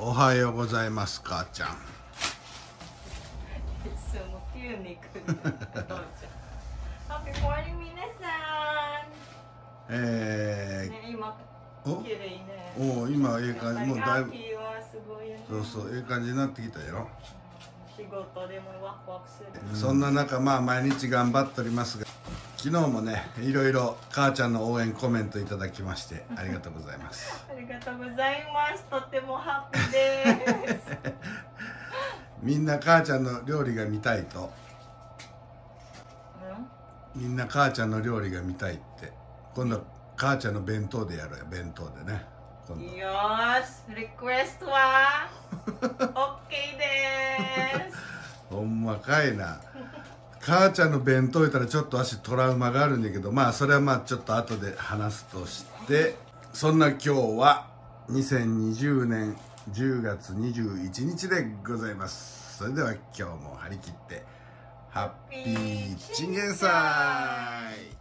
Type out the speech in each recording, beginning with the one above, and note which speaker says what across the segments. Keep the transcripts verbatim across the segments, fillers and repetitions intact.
Speaker 1: おはようございます、母ちゃん。
Speaker 2: Happy morning 皆さん。
Speaker 1: えー、
Speaker 2: ね、今
Speaker 1: お
Speaker 2: 綺麗ね。
Speaker 1: お今ええ感じ、もうだいぶ、
Speaker 2: 秋はすごいね。
Speaker 1: そうそう、ええ感じになってきたよ。
Speaker 2: 仕事でもワクワクする。
Speaker 1: そんな中、まあ毎日頑張っておりますが、昨日もね、いろいろ母ちゃんの応援コメントいただきましてありがとうございます。
Speaker 2: ありがとうございます。とってもハッピーです。
Speaker 1: みんな母ちゃんの料理が見たいと。みんな母ちゃんの料理が見たいって。今度母ちゃんの弁当でやろうよ、弁当でね。今度。
Speaker 2: よし、リクエストは OK です。
Speaker 1: ほんまかいな。母ちゃんの弁当言ったらちょっと足トラウマがあるんだけど、まあそれはまあちょっと後で話すとして、そんな今日はにせんにじゅうねんじゅうがつにじゅういちにちでございます。それでは今日も張り切ってハッピーチンゲンサイ。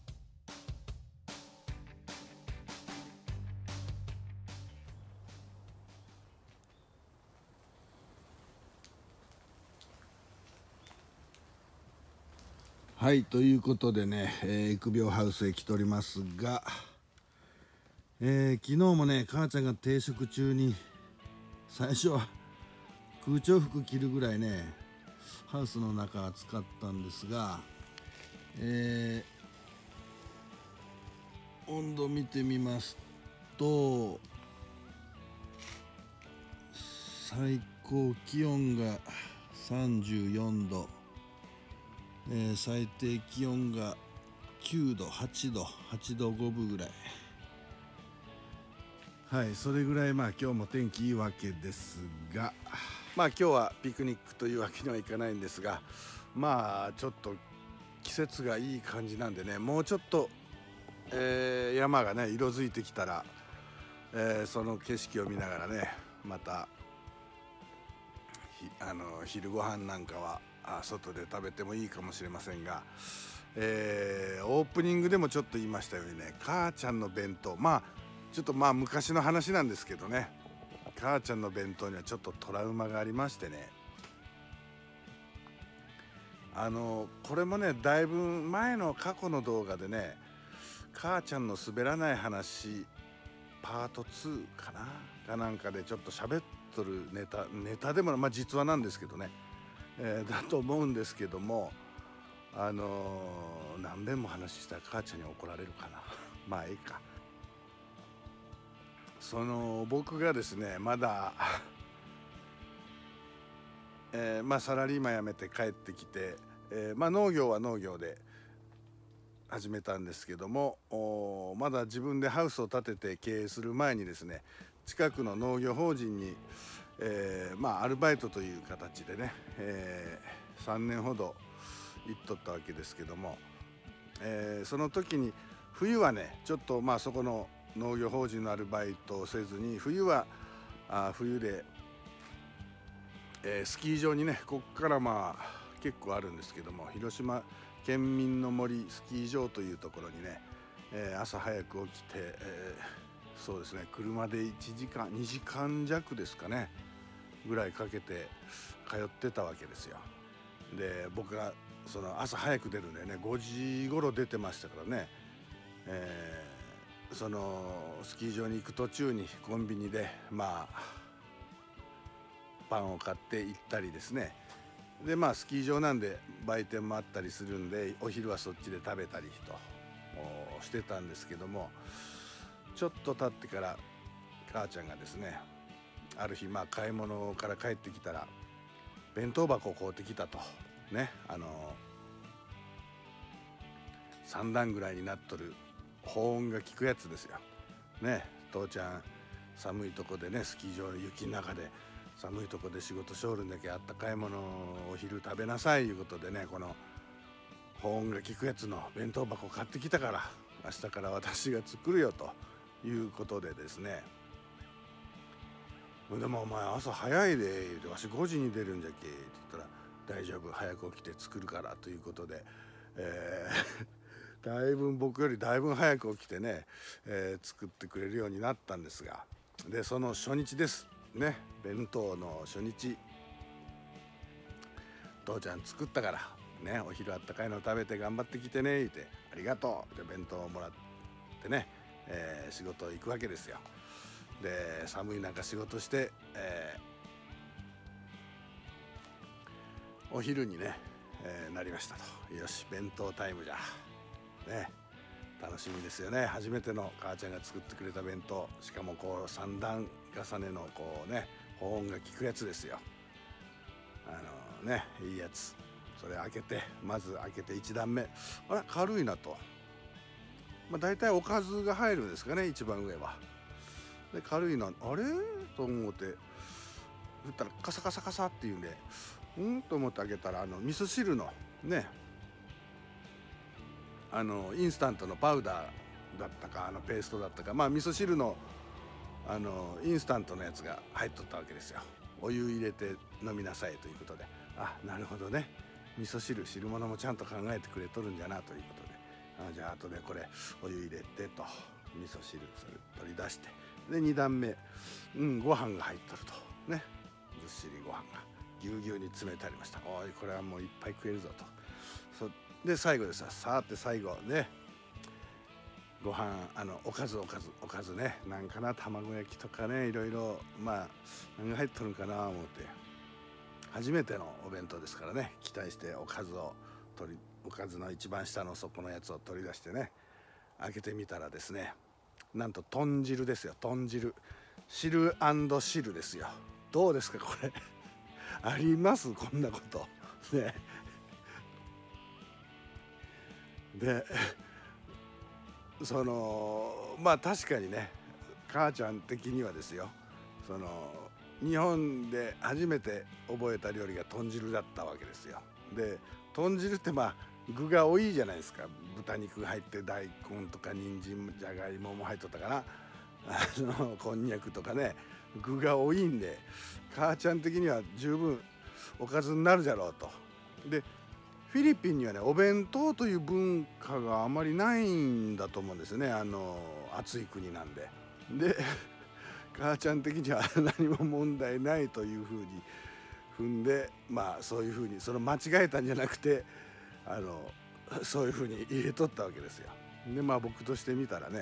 Speaker 1: はい、ということでね、えー、育苗ハウスへ来ておりますが、えー、昨日もね母ちゃんが定食中に最初は空調服着るぐらいねハウスの中暑かったんですが、えー、温度見てみますと最高気温がさんじゅうよんど、えー、最低気温がきゅうど、はちど、はちどごぶぐらい。はい、それぐらいまあ今日も天気いいわけですが、まあ今日はピクニックというわけにはいかないんですが、まあちょっと季節がいい感じなんでね、もうちょっと、えー、山がね色づいてきたら、えー、その景色を見ながらねまたあの昼ご飯なんかは外で食べてもいいかもしれませんが、えー、オープニングでもちょっと言いましたようにね、母ちゃんの弁当、まあちょっとまあ昔の話なんですけどね、母ちゃんの弁当にはちょっとトラウマがありましてね、あのこれもねだいぶ前の過去の動画でね、母ちゃんの滑らない話パートツーかなかなんかでちょっと喋っとるネタネタでもまあ実話なんですけどね、えー、だと思うんですけども、あのー、何遍も話したら母ちゃんに怒られるかなまあいいか。その僕がですねまだえー、まあサラリーマン辞めて帰ってきて、えー、まあ農業は農業で始めたんですけども、まだ自分でハウスを建てて経営する前にですね、近くの農業法人に、えー、まあアルバイトという形でね、えー、さんねんほど行っとったわけですけども、えー、その時に冬はねちょっとまあそこの農業法人のアルバイトをせずに、冬はあ冬で、えー、スキー場にねこっからまあ結構あるんですけども、広島県民の森スキー場というところにね、えー、朝早く起きて、えー、そうですね車でいちじかんにじかんじゃくですかねぐらいかけて通ってたわけですよ。で僕がその朝早く出るんでねごじごろ出てましたからね、えー、そのスキー場に行く途中にコンビニでまあパンを買って行ったりですね、でまあスキー場なんで売店もあったりするんでお昼はそっちで食べたりとしてたんですけども、ちょっと経ってから母ちゃんがですねある日まあ買い物から帰ってきたら弁当箱を買うてきたとね、あのさんだんぐらいになっとる保温が効くやつですよね。父ちゃん寒いとこでねスキー場の雪の中で寒いとこで仕事しょるんだけあったかいものをお昼食べなさいいうことでね、この保温が効くやつの弁当箱買ってきたから明日から私が作るよということでですね、でもお前朝早いでわしごじに出るんじゃけって言ったら大丈夫早く起きて作るからということで、えー、だいぶ僕よりだいぶ早く起きてね、えー、作ってくれるようになったんですが、でその初日です。 ね弁当の初日、父ちゃん作ったからね、お昼あったかいの食べて頑張ってきてね言って、ありがとうって弁当をもらってね、えー、仕事行くわけですよ。で寒い中仕事して、えー、お昼にね、えー、なりましたと。よし弁当タイムじゃね、楽しみですよね。初めての母ちゃんが作ってくれた弁当、しかもこう三段重ねのこうね保温が効くやつですよ。あのねいいやつ。それ開けて、まず開けていち段目、あれ軽いなと、まあ大体おかずが入るんですかね、一番上は。で軽いな、あれと思って振ったらカサカサカサっていうんで、うんと思って開けたら、あの味噌汁のね、あのインスタントのパウダーだったか、あのペーストだったか、まあ味噌汁のあのインスタントのやつが入っとったわけですよ。お湯入れて飲みなさいということで、あ、なるほどね、味噌汁汁物もちゃんと考えてくれとるんじゃなということで、あ、じゃあ後でこれお湯入れてと、味噌汁それ取り出して、でに段目、うんご飯が入っとるとね、ずっしりご飯がぎゅうぎゅうに詰めてありました。おいこれはもういっぱい食えるぞと。そで最後でさ、さーって最後ね、ご飯あのおかずおかずおかずね、なんかな、卵焼きとかね、いろいろまあ何が入っとるんかな思って、初めてのお弁当ですからね、期待しておかずを取り、おかずの一番下の底のやつを取り出してね、開けてみたらですね、なんと豚汁ですよ。豚汁、汁&汁ですよ。どうですかこれありますこんなことね。でそのまあ確かにね、母ちゃん的にはですよ、その日本で初めて覚えた料理が豚汁だったわけですよ。で豚汁ってまあ具が多いじゃないですか。豚肉入って大根とか人参じゃがいもも入っとったかな、あのこんにゃくとかね、具が多いんで母ちゃん的には十分おかずになるじゃろうと。でフィリピンにはねお弁当という文化があまりないんだと思うんですよね。あの暑い国なんで。で母ちゃん的には何も問題ないというふうに踏んで、まあそういうふうにその間違えたんじゃなくて、あのそういうふうに入れとったわけですよ。でまあ僕としてみたらね、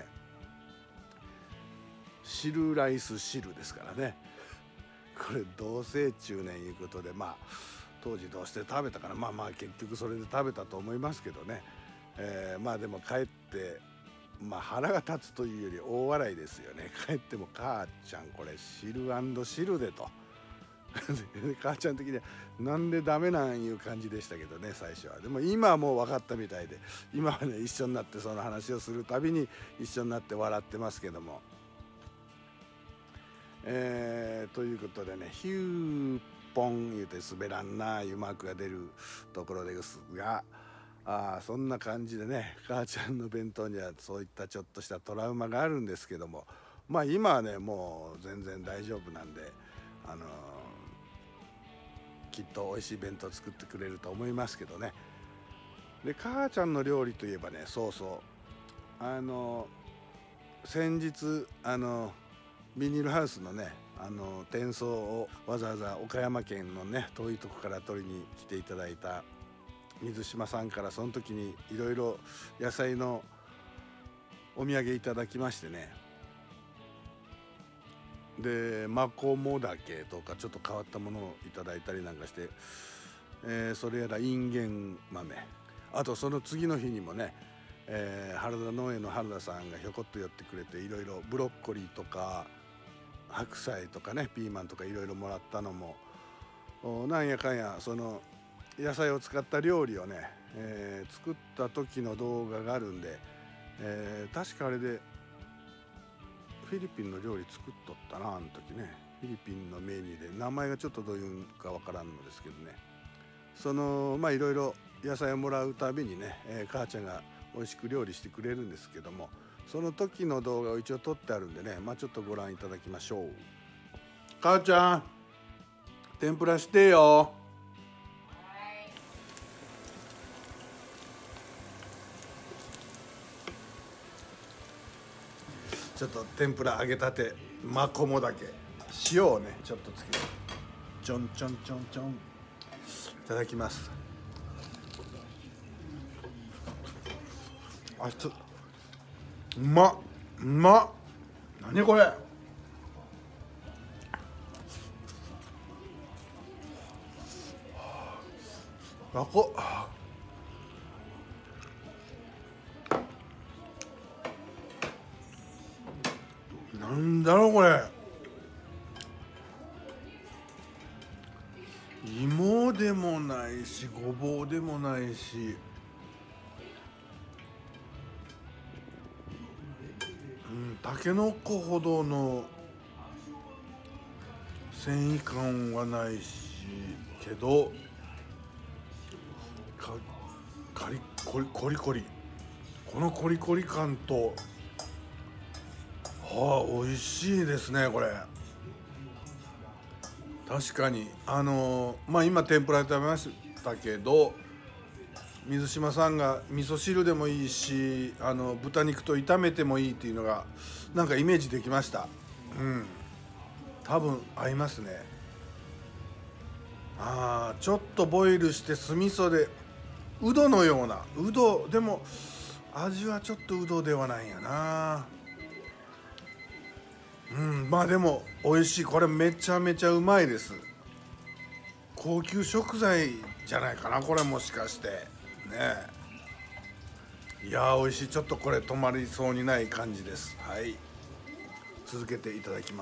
Speaker 1: 汁ライス汁ですからね、これ同性中年いうことで、まあ当時どうして食べたかな、まあまあ結局それで食べたと思いますけどね、えー、まあでも帰ってまあ腹が立つというより大笑いですよね。帰っても母ちゃんこれ汁&汁でと母ちゃん的にはなんでダメなんいう感じでしたけどね、最初は。でも今はもう分かったみたいで、今はね一緒になってその話をするたびに一緒になって笑ってますけども、えー、ということでね、ヒューポン言うて滑らんないうマークが出るところですが、あそんな感じでね、母ちゃんの弁当にはそういったちょっとしたトラウマがあるんですけども、まあ今はねもう全然大丈夫なんで、あのー、きっと美味しい弁当作ってくれると思いますけどね。で母ちゃんの料理といえばね、そうそうあのー、先日あのー、ビニールハウスのねあの転送をわざわざ岡山県のね遠いとこから取りに来ていただいた水島さんから、その時にいろいろ野菜のお土産いただきましてね、でマコモダケとかちょっと変わったものをいただいたりなんかして、えー、それやらインゲン豆、あとその次の日にもね、えー、原田農園の原田さんがひょこっと寄ってくれて、いろいろブロッコリーとか白菜とかねピーマンとかいろいろもらったのも、なんやかんやその野菜を使った料理をね、えー、作った時の動画があるんで、えー、確かあれでフィリピンの料理作っとったなあの時ね。フィリピンのメニューで名前がちょっとどういうかわからんのですけどね、そのまあいろいろ野菜をもらうたびにね、えー、母ちゃんが美味しく料理してくれるんですけども、その時の動画を一応撮ってあるんでね、まあちょっとご覧いただきましょう。母ちゃん天ぷらしてよ。ちょっと天ぷら揚げたてマコモダケ塩をねちょっとつけてちょんちょんちょんちょん。いただきます。あつうまっうまっ。何これ。あこなんだろうこれ。芋でもないしごぼうでもないし、うんたけのこほどの繊維感はないしけどかカリコリコリコリこのコリコリ感とはあ美味しいですねこれ。確かにあのー、まあ今天ぷらで食べましたけど、水島さんが味噌汁でもいいし、あの豚肉と炒めてもいいっていうのがなんかイメージできました。うん多分合いますね。あーちょっとボイルして酢味噌でうどのようなうどでも味はちょっとうどではないんやな。うんまあでも美味しい。これめちゃめちゃうまいです。高級食材じゃないかなこれ、もしかしてね。いやー美味しい。ちょっとこれ止まりそうにない感じです。はい、続けていただきます。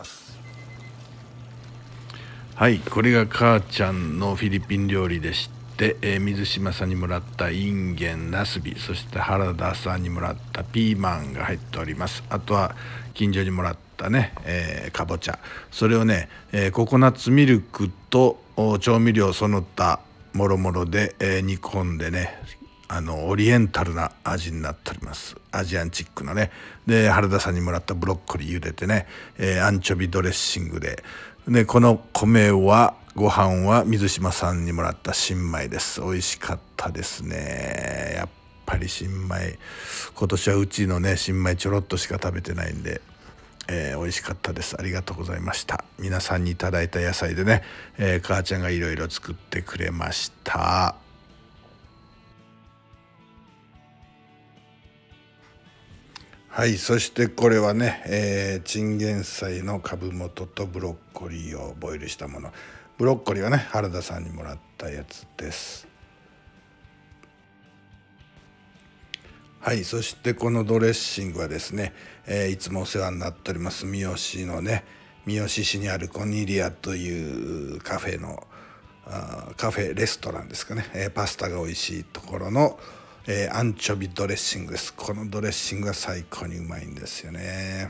Speaker 1: はい、これが母ちゃんのフィリピン料理でして、えー、水島さんにもらったインゲン、ナスビ、そして原田さんにもらったピーマンが入っております。あとは近所にもらったね、えー、かぼちゃ、それをね、えー、ココナッツミルクと調味料その他もろもろで、えー、煮込んでね、あのオリエンタルな味になっております。アジアンチックなね。で原田さんにもらったブロッコリー茹でてね、えー、アンチョビドレッシングで、でこの米はご飯は水島さんにもらった新米です。美味しかったですね。やっぱり新米、今年はうちのね新米ちょろっとしか食べてないんで、えー、美味しかったです。ありがとうございました。皆さんにいただいた野菜でね、えー、母ちゃんがいろいろ作ってくれました。はい、そしてこれはね、えー、チンゲン菜の株元とブロッコリーをボイルしたもの。ブロッコリーはね原田さんにもらったやつです。はい、そしてこのドレッシングはですね、えー、いつもお世話になっております三好のね、三好市にあるコニリアというカフェのあカフェレストランですかね、えー、パスタが美味しいところの、えー、アンチョビドレッシングです。このドレッシングが最高にうまいんですよね。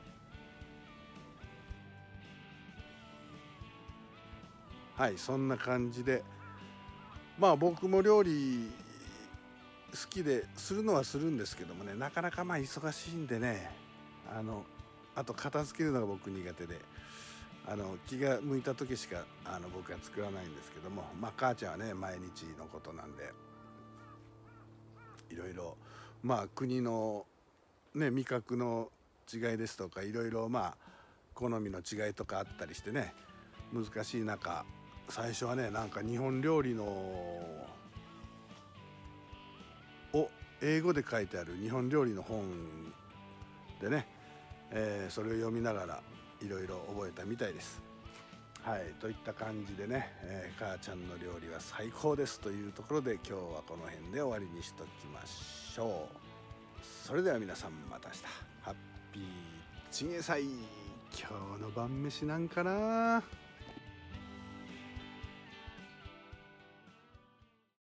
Speaker 1: はい、そんな感じで、まあ僕も料理好きでするのはするんですけどもね、なかなかまあ忙しいんでね、あのあと片付けるのが僕苦手で、あの気が向いた時しかあの僕は作らないんですけども、まあ母ちゃんはね毎日のことなんで、いろいろまあ国のね味覚の違いですとか、いろいろまあ好みの違いとかあったりしてね、難しい中、最初はねなんか日本料理のを英語で書いてある日本料理の本でね、えー、それを読みながらいろいろ覚えたみたいです。はい、といった感じでね、えー、母ちゃんの料理は最高ですというところで、今日はこの辺で終わりにしときましょう。それでは皆さんまた明日。ハッピーチンゲン菜。今日の晩飯なんかな。